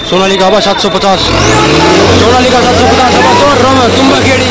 सोनालिका 750, सोनालिका 750 तुम्बा केड़ी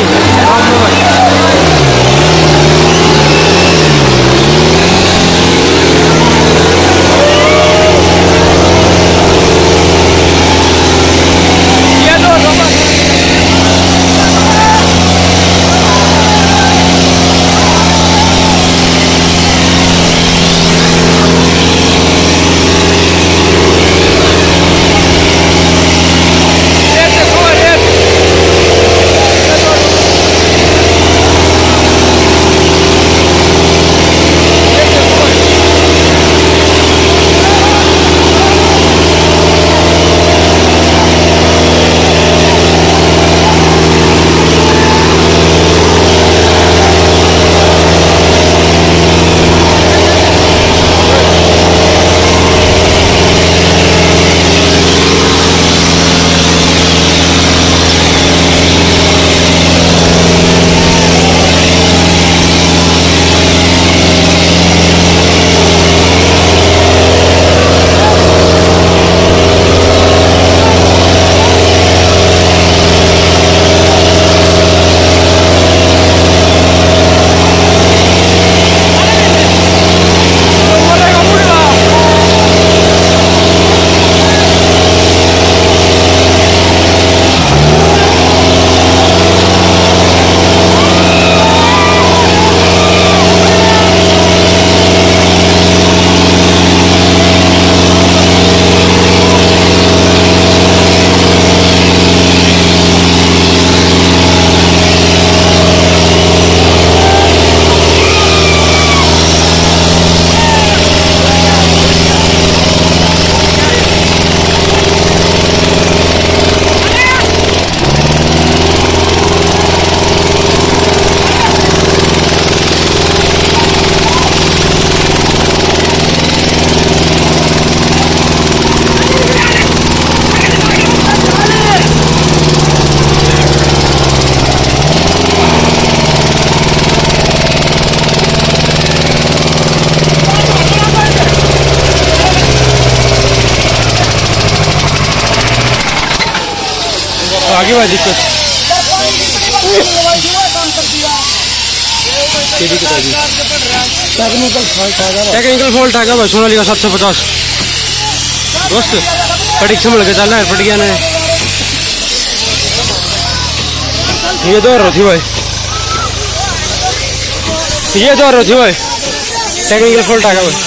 आगे भाई दिक्कत टेक्निकल फॉल्ट आ गया भाई सोनालिका 750 दोस्त पटिक संभल के चलना है पटिया ने ये दौर रही थी भाई टेक्निकल फॉल्ट आ गया भाई।